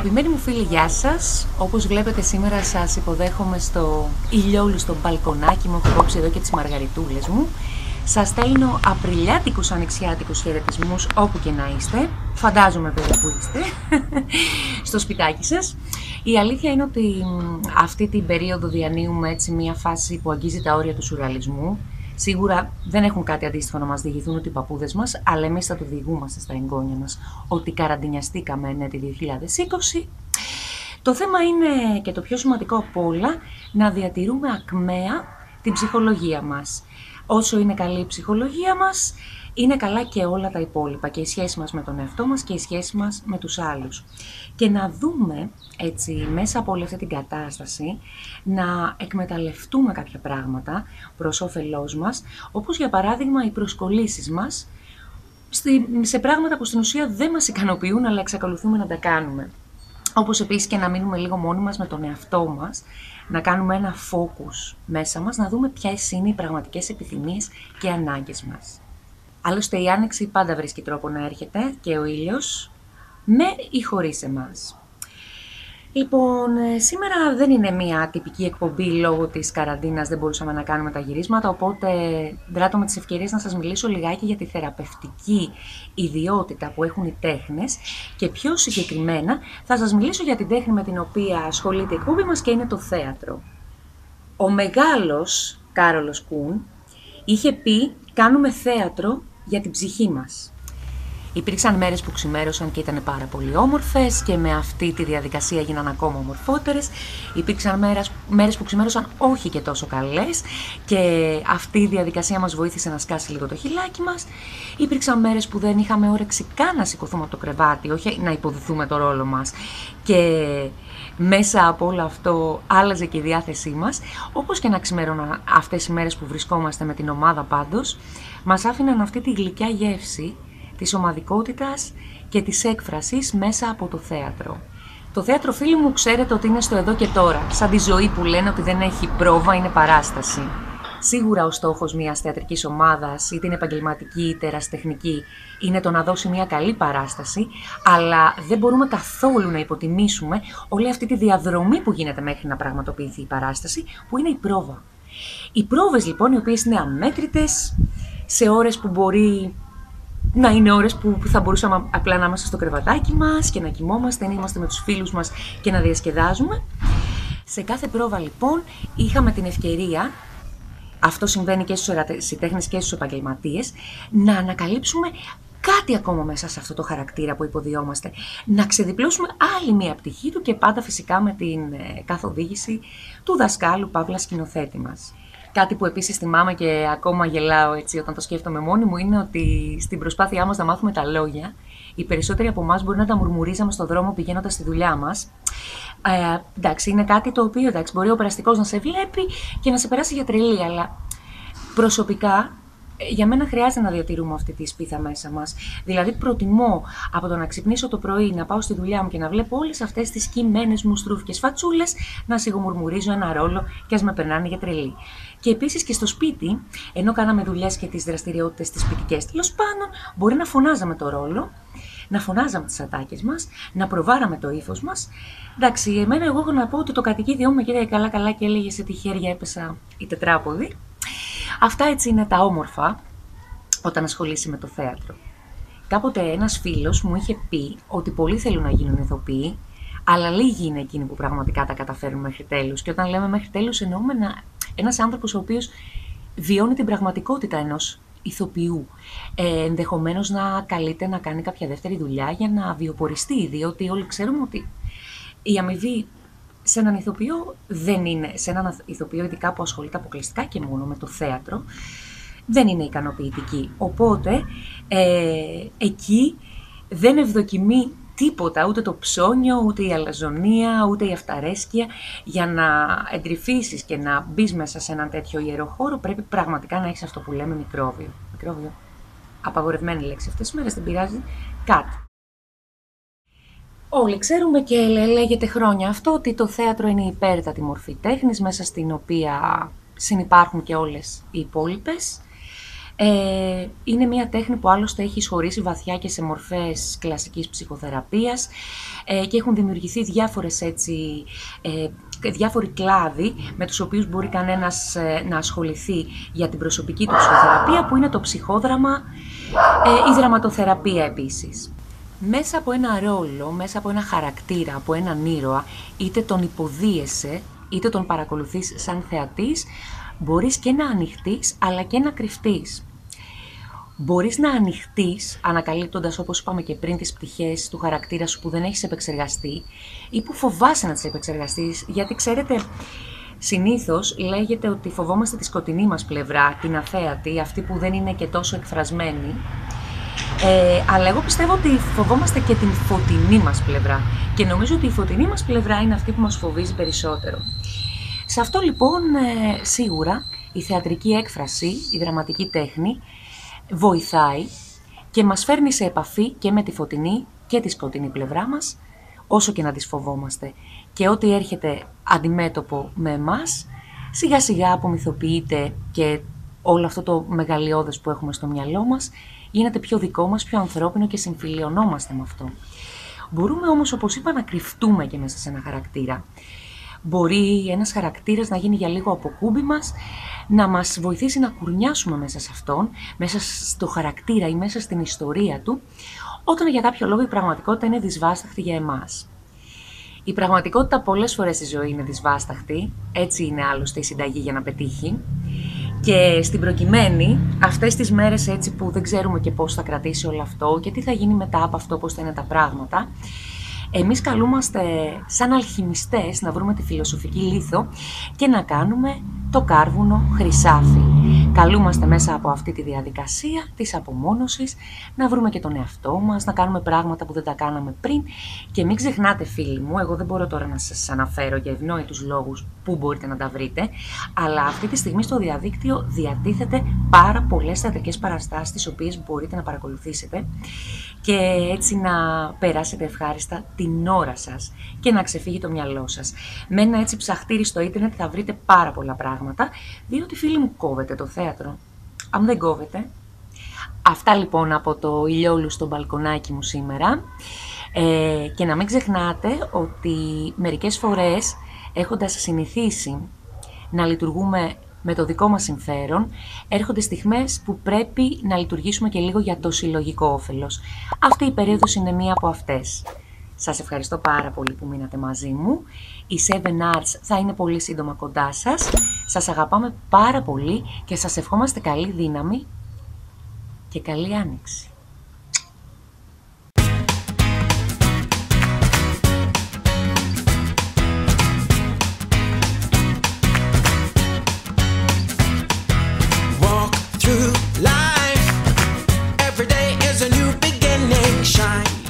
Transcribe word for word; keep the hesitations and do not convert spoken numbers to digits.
Αγαπημένοι μου φίλοι, γεια σας. Όπως βλέπετε σήμερα σας υποδέχομαι στο ηλιόλουστο μπαλκονάκι μου. Έχω κόψει εδώ και τις μαργαριτούλες μου. Σας στέλνω απριλιάτικους ανοιξιάτικους χαιρετισμούς όπου και να είστε. Φαντάζομαι βέβαια που είστε, στο σπιτάκι σας. Η αλήθεια είναι ότι αυτή την περίοδο διανύουμε έτσι μια φάση που αγγίζει τα όρια του σουρεαλισμού. Σίγουρα δεν έχουν κάτι αντίστοιχο να μας διηγηθούν ούτε οι παππούδες μας, αλλά εμείς θα το διηγούμαστε στα εγγόνια μας ότι καραντινιαστήκαμε ναι, τη δύο χιλιάδες είκοσι. Το θέμα είναι, και το πιο σημαντικό από όλα, να διατηρούμε ακμαία την ψυχολογία μας. Όσο είναι καλή η ψυχολογία μας, είναι καλά και όλα τα υπόλοιπα, και η σχέση μας με τον εαυτό μας και η σχέση μας με τους άλλους. Και να δούμε έτσι μέσα από όλη αυτή την κατάσταση να εκμεταλλευτούμε κάποια πράγματα προς όφελός μας, όπως για παράδειγμα οι προσκολήσεις μας σε πράγματα που στην ουσία δεν μας ικανοποιούν, αλλά εξακολουθούμε να τα κάνουμε. Όπως επίσης και να μείνουμε λίγο μόνοι μας με τον εαυτό μας, να κάνουμε ένα focus μέσα μας, να δούμε ποιες είναι οι πραγματικές επιθυμίες και ανάγκες μας. Άλλωστε η άνοιξη πάντα βρίσκει τρόπο να έρχεται, και ο ήλιος, με ή χωρίς εμάς. Λοιπόν, σήμερα δεν είναι μια τυπική εκπομπή λόγω της καραντίνας, δεν μπορούσαμε να κάνουμε τα γυρίσματα, οπότε δράτω με τις ευκαιρίες να σας μιλήσω λιγάκι για τη θεραπευτική ιδιότητα που έχουν οι τέχνες, και πιο συγκεκριμένα θα σας μιλήσω για την τέχνη με την οποία ασχολείται η εκπομπή μας, και είναι το θέατρο. Ο μεγάλος Κάρολος Κουν είχε πει «Κάνουμε θέατρο για την ψυχή μας». Υπήρξαν μέρες που ξημέρωσαν και ήταν πάρα πολύ όμορφες, και με αυτή τη διαδικασία έγιναν ακόμα ομορφότερες. Υπήρξαν μέρες, μέρες που ξημέρωσαν όχι και τόσο καλές, και αυτή η διαδικασία μας βοήθησε να σκάσει λίγο το χυλάκι μας. Υπήρξαν μέρες που δεν είχαμε όρεξη καν να σηκωθούμε από το κρεβάτι, όχι να υποδηθούμε το ρόλο μας, και μέσα από όλο αυτό άλλαζε και η διάθεσή μας. Όπως και να ξημέρωνα αυτές οι μέρες που βρισκόμαστε με την ομάδα, πάντως μας άφηναν αυτή τη γλυκιά γεύση της ομαδικότητας και της έκφρασης μέσα από το θέατρο. Το θέατρο, φίλοι μου, ξέρετε ότι είναι στο εδώ και τώρα. Σαν τη ζωή που λένε ότι δεν έχει πρόβα, είναι παράσταση. Σίγουρα ο στόχος μιας θεατρικής ομάδας, είτε είναι επαγγελματική είτε ερασιτεχνική, είναι το να δώσει μια καλή παράσταση, αλλά δεν μπορούμε καθόλου να υποτιμήσουμε όλη αυτή τη διαδρομή που γίνεται μέχρι να πραγματοποιηθεί η παράσταση, που είναι η πρόβα. Οι πρόβες λοιπόν, οι οποίες είναι αμέτρητες, σε ώρες που μπορεί να είναι ώρες που θα μπορούσαμε απλά να είμαστε στο κρεβατάκι μας και να κοιμόμαστε, να είμαστε με τους φίλους μας και να διασκεδάζουμε. Σε κάθε πρόβα λοιπόν είχαμε την ευκαιρία, αυτό συμβαίνει και στους ερασιτέχνες και στους επαγγελματίες, να ανακαλύψουμε κάτι ακόμα μέσα σε αυτό το χαρακτήρα που υποδιόμαστε, να ξεδιπλώσουμε άλλη μία πτυχή του, και πάντα φυσικά με την καθοδήγηση του δασκάλου παύλα σκηνοθέτη μας. Κάτι που επίσης θυμάμαι και ακόμα γελάω έτσι όταν το σκέφτομαι μόνη μου, είναι ότι στην προσπάθειά μας να μάθουμε τα λόγια, οι περισσότεροι από εμάς μπορεί να τα μουρμουρίζαμε στον δρόμο πηγαίνοντας στη δουλειά μας. Ε, εντάξει, είναι κάτι το οποίο εντάξει, μπορεί ο περαστικός να σε βλέπει και να σε περάσει για τρελή, αλλά προσωπικά για μένα χρειάζεται να διατηρούμε αυτή τη σπίθα μέσα μας. Δηλαδή, προτιμώ από το να ξυπνήσω το πρωί, να πάω στη δουλειά μου και να βλέπω όλες αυτές τις κειμένες μου στρούφικες φατσούλες, να σιγομουρμουρίζω ένα ρόλο και ας με περνάνε για τρελή. Και επίσης και στο σπίτι, ενώ κάναμε δουλειές και τις δραστηριότητες τις σπιτικές, τέλος πάντων, μπορεί να φωνάζαμε το ρόλο, να φωνάζαμε τις ατάκες μας, να προβάραμε το ύφος μας. Εντάξει, εμένα εγώ έχω να πω ότι το κατοικίδιό μου με κοίταγε καλά-καλά και έλεγε σε τι χέρια έπεσα η τετράποδη. Αυτά έτσι είναι τα όμορφα όταν ασχολείσαι με το θέατρο. Κάποτε ένας φίλος μου είχε πει ότι πολλοί θέλουν να γίνουν ηθοποιοί, αλλά λίγοι είναι εκείνοι που πραγματικά τα καταφέρουν μέχρι τέλους. Και όταν λέμε μέχρι τέλους, εννοούμε ένα, ένας άνθρωπος ο οποίος βιώνει την πραγματικότητα ενός ηθοποιού. Ε, ενδεχομένως να καλείται να κάνει κάποια δεύτερη δουλειά για να βιοποριστεί, διότι όλοι ξέρουμε ότι η αμοιβή σε έναν ηθοποιό δεν είναι, σε έναν ηθοποιό ειδικά που ασχολείται αποκλειστικά και μόνο με το θέατρο, δεν είναι ικανοποιητική. Οπότε ε, εκεί δεν ευδοκιμεί τίποτα, ούτε το ψώνιο, ούτε η αλαζονία, ούτε η αυταρέσκεια. Για να εντρυφήσεις και να μπεις μέσα σε έναν τέτοιο ιερό χώρο, πρέπει πραγματικά να έχεις αυτό που λέμε μικρόβιο. Μικρόβιο. Απαγορευμένη λέξη αυτές τις μέρες, δεν πειράζει. Κάτι. Όλοι ξέρουμε και λέγεται χρόνια αυτό ότι το θέατρο είναι η υπέρτατη μορφή τέχνης, μέσα στην οποία συνυπάρχουν και όλες οι υπόλοιπες. Ε, είναι μια τέχνη που άλλωστε έχει εισχωρήσει βαθιά και σε μορφές κλασικής ψυχοθεραπείας ε, και έχουν δημιουργηθεί διάφορες έτσι, ε, διάφοροι κλάδοι με τους οποίους μπορεί κανένας ε, να ασχοληθεί για την προσωπική του ψυχοθεραπεία, που είναι το ψυχόδραμα, ε, η δραματοθεραπεία επίσης. Μέσα από ένα ρόλο, μέσα από ένα χαρακτήρα, από έναν ήρωα, είτε τον υποδίεσαι, είτε τον παρακολουθείς σαν θεατής, μπορείς και να ανοιχτείς, αλλά και να κρυφτείς. Μπορείς να ανοιχτείς, ανακαλύπτοντας, όπως είπαμε και πριν, τις πτυχές του χαρακτήρα σου που δεν έχεις επεξεργαστεί ή που φοβάσαι να τις επεξεργαστείς, γιατί ξέρετε, συνήθως λέγεται ότι φοβόμαστε τη σκοτεινή μας πλευρά, την αθέατη, αυτή που δεν είναι και τόσο εκφρασμένη. Ε, αλλά εγώ πιστεύω ότι φοβόμαστε και την φωτεινή μας πλευρά και νομίζω ότι η φωτεινή μας πλευρά είναι αυτή που μας φοβίζει περισσότερο. Σε αυτό λοιπόν ε, σίγουρα η θεατρική έκφραση, η δραματική τέχνη βοηθάει και μας φέρνει σε επαφή και με τη φωτεινή και τη σκοτεινή πλευρά μας, όσο και να τις φοβόμαστε. Και ό,τι έρχεται αντιμέτωπο με εμάς, σιγά σιγά απομυθοποιείται και όλο αυτό το μεγαλειώδες που έχουμε στο μυαλό μας γίνεται πιο δικό μας, πιο ανθρώπινο και συμφιλιωνόμαστε με αυτό. Μπορούμε όμως, όπως είπα, να κρυφτούμε και μέσα σε ένα χαρακτήρα. Μπορεί ένας χαρακτήρας να γίνει για λίγο αποκούμπι μας, να μας βοηθήσει να κουρνιάσουμε μέσα σε αυτόν, μέσα στο χαρακτήρα ή μέσα στην ιστορία του, όταν για κάποιο λόγο η πραγματικότητα είναι δυσβάσταχτη για εμάς. Η πραγματικότητα πολλές φορές στη ζωή είναι δυσβάσταχτη, έτσι είναι άλλωστε η συνταγή για να πετύχει. Και στην προκειμένη, αυτές τις μέρες έτσι που δεν ξέρουμε και πώς θα κρατήσει όλο αυτό και τι θα γίνει μετά από αυτό, πώς θα είναι τα πράγματα, εμείς καλούμαστε σαν αλχημιστές να βρούμε τη φιλοσοφική λίθο και να κάνουμε το κάρβουνο χρυσάφι. Καλούμαστε μέσα από αυτή τη διαδικασία της απομόνωσης να βρούμε και τον εαυτό μας, να κάνουμε πράγματα που δεν τα κάναμε πριν. Και μην ξεχνάτε, φίλοι μου, εγώ δεν μπορώ τώρα να σας αναφέρω για ευνόητους λόγους που μπορείτε να τα βρείτε, αλλά αυτή τη στιγμή στο διαδίκτυο διατίθεται πάρα πολλές θεατρικές παραστάσεις τις οποίες μπορείτε να παρακολουθήσετε και έτσι να περάσετε ευχάριστα την ώρα σας και να ξεφύγει το μυαλό σας. Με ένα έτσι ψαχτήρι στο ίντερνετ θα βρείτε πάρα πολλά πράγματα, διότι, φίλοι μου, κόβεται το θέατρο. Αν δεν κόβεται. Αυτά λοιπόν από το ηλιόλου στο μπαλκονάκι μου σήμερα. Ε, και να μην ξεχνάτε ότι μερικές φορές, έχοντας συνηθίσει να λειτουργούμε με το δικό μας συμφέρον, έρχονται στιγμές που πρέπει να λειτουργήσουμε και λίγο για το συλλογικό όφελος. Αυτή η περίοδος είναι μία από αυτές. Σας ευχαριστώ πάρα πολύ που μείνατε μαζί μου. Η Seven Arts θα είναι πολύ σύντομα κοντά σας. Σας αγαπάμε πάρα πολύ και σας ευχόμαστε καλή δύναμη και καλή άνοιξη. Walk through life, every day is a new beginning, shine